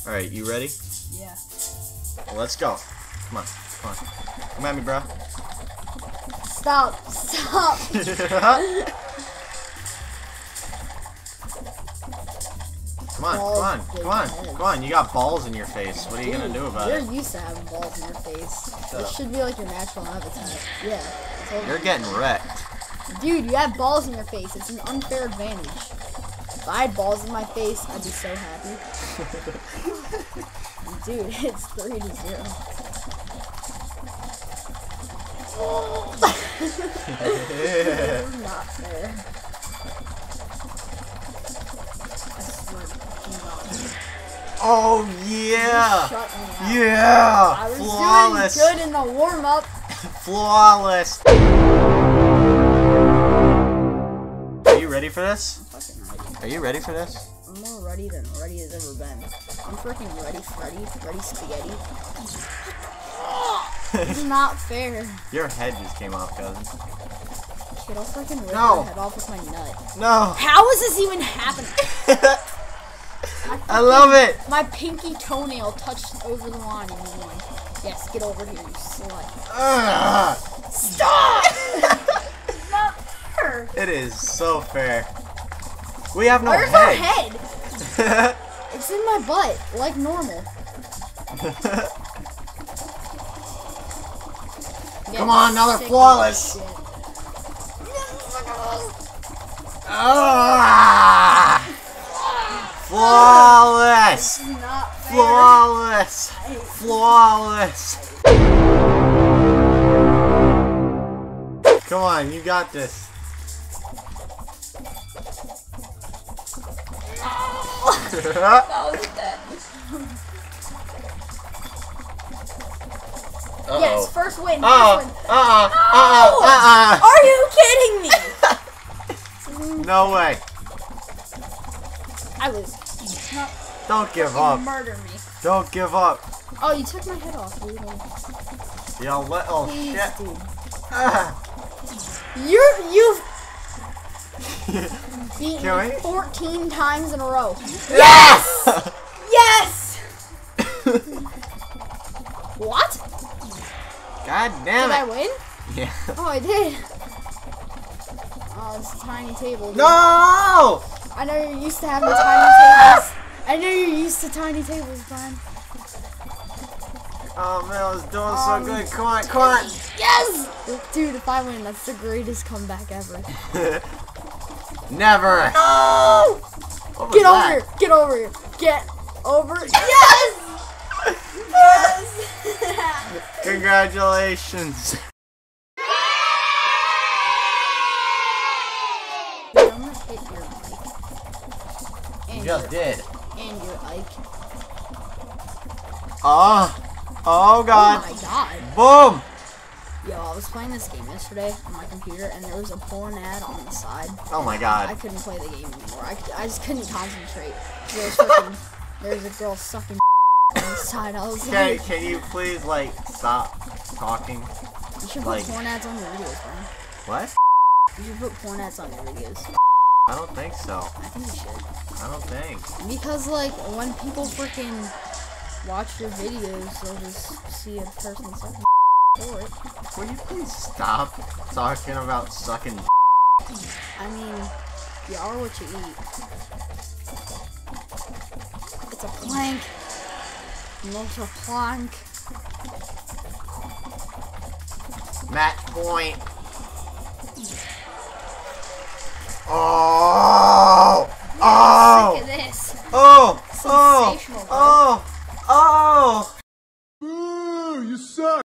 Alright, you ready? Yeah. Well, let's go. Come on. Come on. Come at me, bro. Stop. Stop. Come on, come on, come on, come on. You got balls in your face. What are you gonna do about it? You're used to having balls in your face. Shut This up. should be like your natural habitat. Yeah. You're getting wrecked. Dude, you have balls in your face. It's an unfair advantage. If I had balls in my face, I'd be so happy. Dude, it's 3-0. This is not fair. I swear to God. Oh yeah! Shut me up. Yeah! I was Flawless! doing good in the warm-up. Flawless! Are you ready for this? I'm fucking ready. Are you ready for this? I'm more ready than ready has ever been. I'm freaking ready, Freddy. Ready, spaghetti. This is not fair. Your head just came off, cousin. Kid, I'll freaking rip No. your head off with my nut. No! How is this even happening? I love it! My pinky toenail touched over the line and you won. Yes, get over here, you slut. Stop! It's not fair. It is so fair. We have no Where's head. our head? It's in my butt, like normal. Come on, another flawless. Flawless! This is not fair. Flawless! Flawless! Come on, you got this. That was dead. Yes, first win. First win. Are you kidding me? No way. I was. Don't give up. Murder me. Don't give up. Oh, you took my head off, dude. Yo, little Please, shit. dude. Ah. You've Can beaten we? me 14 times in a row. Yes! Yes! What? God damn Did I it. win? Yeah. Oh, I did. Oh, it's a tiny table. Dude. No! I know you're used to having tiny tables. I know you're used to tiny tables, Brian. Oh man, I was doing so good. Come on, come on. Yes! Dude, if I win, that's the greatest comeback ever. Never. No! What was Get over that? here! Get over here! Get over! Yes! Yes! Congratulations. Dude, I'm gonna hit your mic. You just did. And your Ike. Oh. Oh god. Oh my god. Boom. Yo, I was playing this game yesterday on my computer, and there was a porn ad on the side. Oh my I god. couldn't play the game anymore. I just couldn't concentrate. There's a girl sucking on the side. I was Okay, like, can you please like stop talking? you should put like- porn ads on your videos, man. What? You should put porn ads on your videos. I don't think so. I think you should. I don't think. Because, like, when people freaking watch your videos, they'll just see a person sucking for it. Will you please stop talking about sucking? I mean, you are what you eat. It's a plank. Not a plank. Match point. Oh! Oh! Sick of this. Oh! Oh! Sensational, bro. Oh! Oh! Ooh, you suck.